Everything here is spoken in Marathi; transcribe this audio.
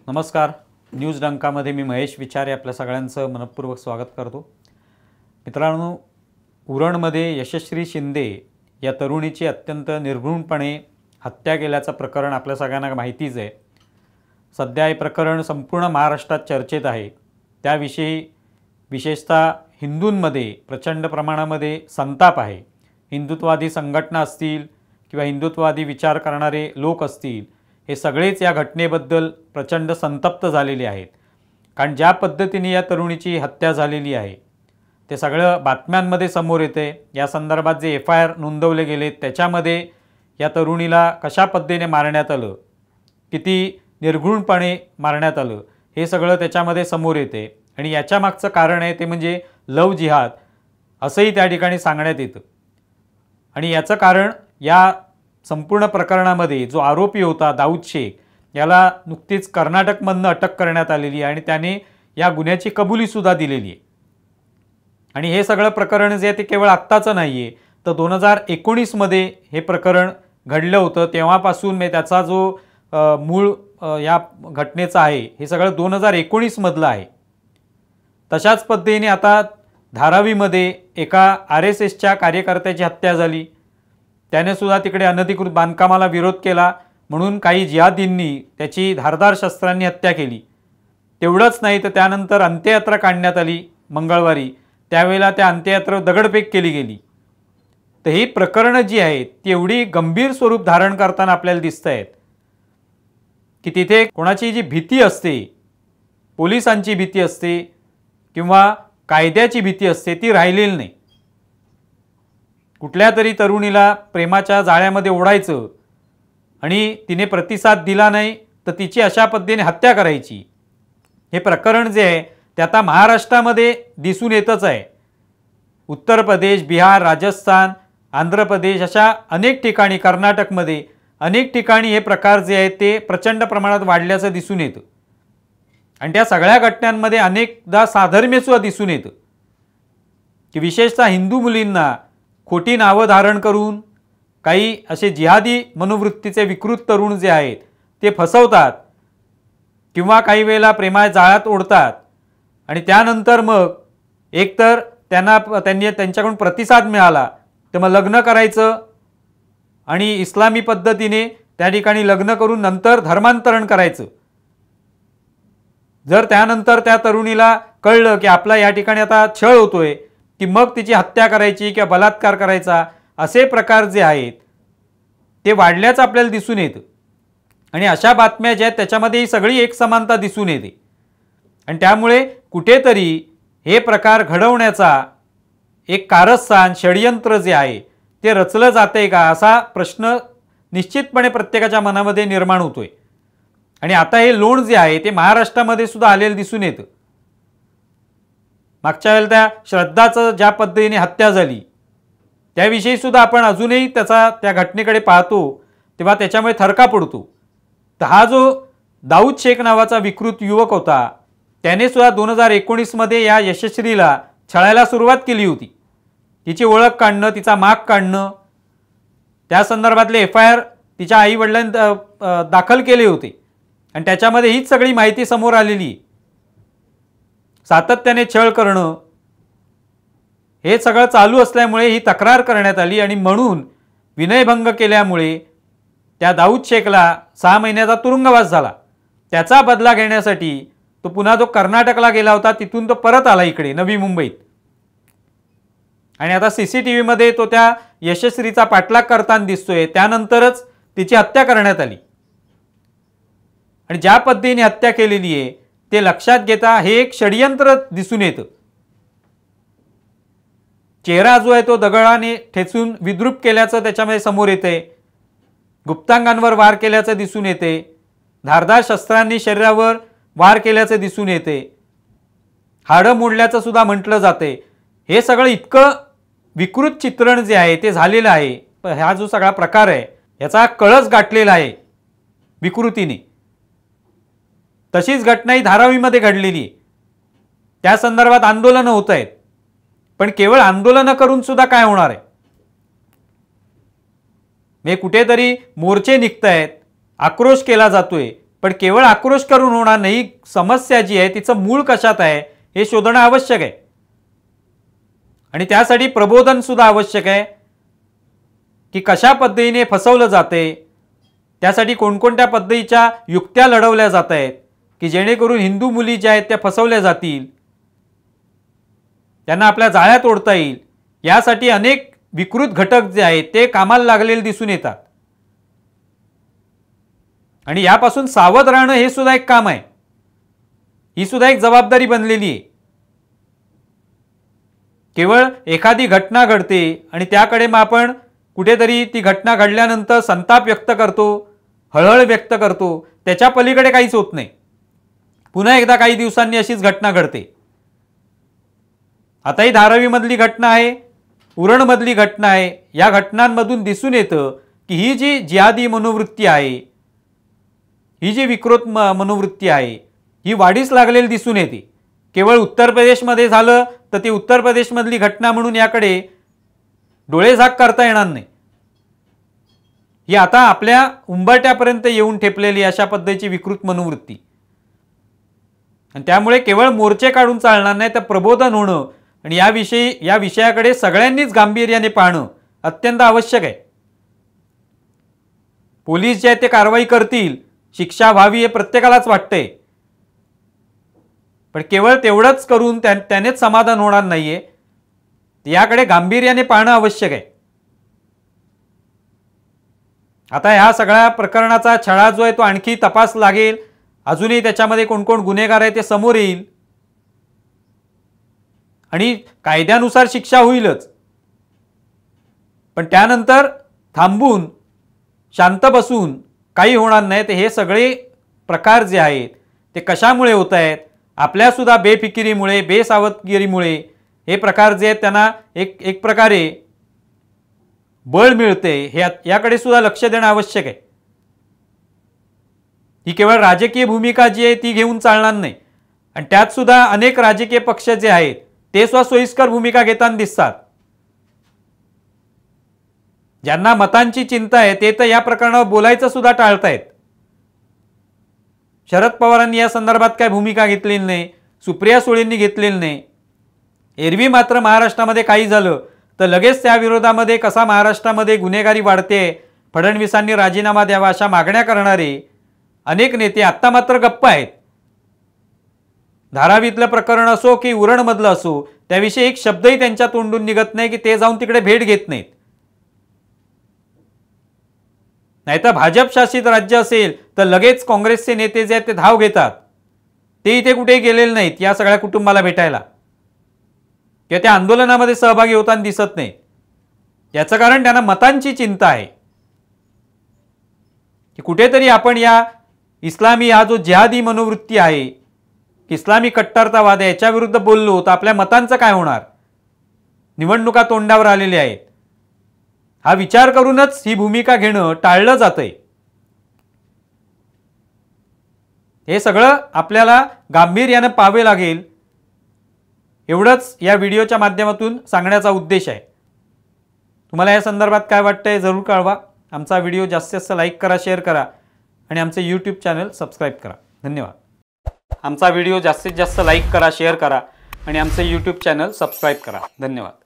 नमस्कार. न्यूज डंकामध्ये मी महेश विचारे आपल्या सगळ्यांचं मनपूर्वक स्वागत करतो. मित्रांनो, उरणमध्ये यशस्वी शिंदे या तरुणीची अत्यंत निर्घृणपणे हत्या केल्याचं प्रकरण आपल्या सगळ्यांना माहितीच आहे. सध्या हे प्रकरण संपूर्ण महाराष्ट्रात चर्चेत आहे. त्याविषयी विशेषतः हिंदूंमध्ये प्रचंड प्रमाणामध्ये संताप आहे. हिंदुत्ववादी संघटना असतील किंवा हिंदुत्ववादी विचार करणारे लोक असतील, हे सगळेच या घटनेबद्दल प्रचंड संतप्त झालेले आहेत. कारण ज्या पद्धतीने या तरुणीची हत्या झालेली आहे ते सगळं बातम्यांमध्ये समोर येते. या संदर्भात जे FIR नोंदवले गेले त्याच्यामध्ये या तरुणीला कशा पद्धतीने मारण्यात आलं, किती निर्घृणपणे मारण्यात आलं, हे सगळं त्याच्यामध्ये समोर येते. आणि याच्या मागचं कारण आहे ते म्हणजे लव जिहाद असंही त्या ठिकाणी सांगण्यात येतं. आणि याचं कारण या संपूर्ण प्रकरणामध्ये जो आरोपी होता दाऊद शेख, याला नुकतीच कर्नाटकमधनं अटक करण्यात आलेली आहे आणि त्याने या गुन्ह्याची कबुलीसुद्धा दिलेली आहे. आणि हे सगळं प्रकरण जे आहे ते केवळ आत्ताचं नाही आहे, तर 2019मध्ये हे प्रकरण घडलं होतं. तेव्हापासून त्याचा जो मूळ या घटनेचा आहे हे सगळं 2019मधलं आहे. तशाच पद्धतीने आता धारावीमध्ये एका RSSच्या कार्यकर्त्याची हत्या झाली. त्याने सुद्धा तिकडे अनधिकृत बांधकामाला विरोध केला म्हणून काही जिहादींनी त्याची धारदार शस्त्रांनी हत्या केली. तेवढंच नाही तर त्यानंतर अंत्ययात्रा काढण्यात आली मंगळवारी. त्यावेळेला त्या अंत्ययात्रेवर दगडफेक केली गेली. तर ही प्रकरणं जी आहेत ती एवढी गंभीर स्वरूप धारण करताना आपल्याला दिसत आहेत की तिथे कोणाची जी भीती असते, पोलिसांची भीती असते किंवा कायद्याची भीती असते, ती राहिलेली नाही. कुठल्या तरी तरुणीला प्रेमाच्या जाळ्यामध्ये ओढायचं आणि तिने प्रतिसाद दिला नाही तर तिची अशा पद्धतीने हत्या करायची. हे प्रकरण जे आहे ते आता महाराष्ट्रामध्ये दिसून येतच आहे. उत्तर प्रदेश, बिहार, राजस्थान, आंध्र प्रदेश अशा अनेक ठिकाणी, कर्नाटकमध्ये अनेक ठिकाणी हे प्रकार जे आहेत ते प्रचंड प्रमाणात वाढल्याचं दिसून येतं. आणि त्या सगळ्या घटनांमध्ये अनेकदा साधर्म्यसुद्धा दिसून येतं की विशेषतः हिंदू मुलींना खोटी नावं धारण करून काही असे जिहादी मनोवृत्तीचे विकृत तरुण जे आहेत ते फसवतात किंवा काही वेळेला प्रेमाच्या जाळ्यात ओढतात. आणि त्यानंतर मग एकतर त्यांच्याकडून प्रतिसाद मिळाला तर मग लग्न करायचं आणि इस्लामी पद्धतीने त्या ठिकाणी लग्न करून नंतर धर्मांतरण करायचं. जर त्यानंतर त्या तरुणीला कळलं की आपला या ठिकाणी आता छळ होतोय, की मग तिची हत्या करायची किंवा बलात्कार करायचा, असे प्रकार जे आहेत ते वाढल्याचं आपल्याला दिसून येतं. आणि अशा बातम्या ज्या आहेत त्याच्यामध्ये ही सगळी एक समानता दिसून येते. आणि त्यामुळे कुठेतरी हे प्रकार घडवण्याचा एक कारस्थान, षडयंत्र जे आहे ते रचलं जाते का, असा प्रश्न निश्चितपणे प्रत्येकाच्या मनामध्ये निर्माण होतोय. आणि आता हे लोण जे आहे ते महाराष्ट्रामध्ये सुद्धा आलेलं दिसून येतं. मागच्या वेळेला त्या श्रद्धाचं ज्या पद्धतीने हत्या झाली त्याविषयी सुद्धा आपण अजूनही त्या घटनेकडे पाहतो तेव्हा त्याच्यामुळे थरका पडतो. तर हा जो दाऊद शेख नावाचा विकृत युवक होता त्याने सुद्धा 2019मध्ये या यशस्वीला छळायला सुरुवात केली होती. तिची ओळख काढणं, तिचा माग काढणं, त्या संदर्भातले FIR तिच्या आईवडिलांनी दाखल केले होते. आणि त्याच्यामध्ये हीच सगळी माहिती समोर आलेली. सातत्याने छळ करणं हे सगळं चालू असल्यामुळे ही तक्रार करण्यात आली. आणि म्हणून विनयभंग केल्यामुळे त्या दाऊद शेखला 6 महिन्याचा तुरुंगवास झाला. त्याचा बदला घेण्यासाठी तो पुन्हा कर्नाटकला गेला होता. तिथून तो परत आला इकडे नवी मुंबईत. आणि आता CCTVमध्ये तो त्या यशस्वीचा पाठलाग करताना दिसतोय. त्यानंतरच तिची हत्या करण्यात आली. आणि ज्या पद्धतीने हत्या केलेली आहे ते लक्षात घेता हे एक षडयंत्र दिसून येतं. चेहरा जो आहे तो दगडाने ठेचून विद्रूप केल्याचं त्याच्यामध्ये समोर येते. गुप्तांगांवर वार केल्याचं दिसून येते. धारदार शस्त्रांनी शरीरावर वार केल्याचं दिसून येते. हाडं मोडल्याचं सुद्धा म्हटलं जाते. हे सगळं इतकं विकृत चित्रण जे आहे ते झालेलं आहे. हा जो सगळा प्रकार आहे याचा कळस गाठलेला आहे विकृतीने. तशीच घटना ही धारावीमध्ये घडलेली आहे. त्या संदर्भात आंदोलनं होत आहेत. पण केवळ आंदोलनं करून सुद्धा काय होणार आहे? कुठेतरी मोर्चे निघत आहेत, आक्रोश केला जातोय, पण केवळ आक्रोश करून होणार नाही. समस्या जी आहे तिचं मूळ कशात आहे हे शोधणं आवश्यक आहे आणि त्यासाठी प्रबोधन सुद्धा आवश्यक आहे की कशा पद्धतीने फसवलं जाते, त्यासाठी कोणकोणत्या पद्धतीच्या युक्त्या लढवल्या जात आहेत की जेणेकरून हिंदू मुली ज्या आहेत त्या फसवल्या जातील, त्यांना आपल्या जाळ्यात ओढता येईल. यासाठी अनेक विकृत घटक जे आहेत ते कामाला लागलेले दिसून येतात आणि यापासून सावध राहणं हे सुद्धा एक काम आहे. ही सुद्धा एक जबाबदारी बनलेली आहे. केवळ एखादी घटना घडते आणि त्याकडे मग आपण कुठेतरी ती घटना घडल्यानंतर संताप व्यक्त करतो, हळहळ व्यक्त करतो, त्याच्या पलीकडे काहीच होत नाही. पुन्हा एकदा काही दिवसांनी अशीच घटना घडते. आता ही धारावीमधली घटना आहे, उरणमधली घटना आहे. या घटनांमधून दिसून येतं की ही जी जिहादी मनोवृत्ती आहे, ही जी विकृत मनोवृत्ती आहे, ही वाढीस लागलेली दिसून येते. केवळ उत्तर प्रदेशमध्ये झालं तर ती उत्तर प्रदेशमधली घटना म्हणून याकडे डोळेझाक करता येणार नाही. ही आता आपल्या उंबरट्यापर्यंत येऊन ठेपलेली अशा पद्धतीची विकृत मनोवृत्ती. आणि त्यामुळे केवळ मोर्चे काढून चालणार नाही, तर प्रबोधन होणं आणि या विषयाकडे सगळ्यांनीच गांभीर्याने पाहणं अत्यंत आवश्यक आहे. पोलीस जे आहेत ते कारवाई करतील, शिक्षा व्हावी हे प्रत्येकालाच वाटतंय, पण केवळ तेवढंच करून त्यानेच समाधान होणार नाहीये. याकडे गांभीर्याने पाहणं आवश्यक आहे. आता ह्या सगळ्या प्रकरणाचा छळा जो आहे तो आणखी तपास लागेल. अजूनही त्याच्यामध्ये कोण कोण गुन्हेगार आहे ते समोर येईल आणि कायद्यानुसार शिक्षा होईलच. पण त्यानंतर थांबून शांत बसून काही होणार नाही. तर हे सगळे प्रकार जे आहेत ते कशामुळे होत आहेत? आपल्यासुद्धा बेफिकिरीमुळे, बेसावधगिरीमुळे हे प्रकार जे आहेत त्यांना एक प्रकारे बळ मिळते. हे याकडे सुद्धा लक्ष देणं आवश्यक आहे. ही केवळ राजकीय भूमिका जी आहे ती घेऊन चालणार नाही. आणि त्यात सुद्धा अनेक राजकीय पक्ष जे आहेत ते सुद्धा सोयीस्कर भूमिका घेताना दिसतात. ज्यांना मतांची चिंता आहे ते तर या प्रकरणावर बोलायचं सुद्धा टाळतायत. शरद पवारांनी या संदर्भात काय भूमिका घेतलेली नाही, सुप्रिया सुळेंनी घेतलेली नाही. एरवी मात्र महाराष्ट्रामध्ये काही झालं तर लगेच त्या विरोधामध्ये कसा महाराष्ट्रामध्ये गुन्हेगारी वाढते, फडणवीसांनी राजीनामा द्यावा अशा मागण्या करणारे अनेक नेते आत्ता मात्र गप्प आहेत. धारावीतलं प्रकरण असो की उरणमधलं असो, त्याविषयी एक शब्दही त्यांच्या तोंडून निघत नाही की ते जाऊन तिकडे भेट घेत नाहीत. नाहीतर भाजप शासित राज्य असेल तर लगेच काँग्रेसचे नेते जे आहेत ते धाव घेतात. ते इथे कुठेही गेलेले नाहीत या सगळ्या कुटुंबाला भेटायला किंवा त्या आंदोलनामध्ये सहभागी होताना दिसत नाही. याचं कारण त्यांना मतांची चिंता आहे की कुठेतरी आपण या इस्लामी हा जो जिहादी मनोवृत्ती आहे, इस्लामी कट्टरतावाद आहे, याच्या विरुद्ध बोललो तर आपल्या मतांचं काय होणार? निवडणुका तोंडावर आलेल्या आहेत. हा विचार करूनच ही भूमिका घेणं टाळलं जातंय. हे सगळं आपल्याला गांभीर्यानं पाहावे लागेल. एवढंच या व्हिडिओच्या माध्यमातून सांगण्याचा उद्देश आहे. तुम्हाला या संदर्भात काय वाटतंय जरूर कळवा. आमचा व्हिडिओ जास्तीत जास्त लाईक करा, शेअर करा आणि आमचे यूट्यूब चॅनल सबस्क्राईब करा. धन्यवाद. आमचा व्हिडिओ जास्तीत जास्त लाईक करा, शेअर करा आणि आमचे यूट्यूब चॅनल सबस्क्राईब करा. धन्यवाद.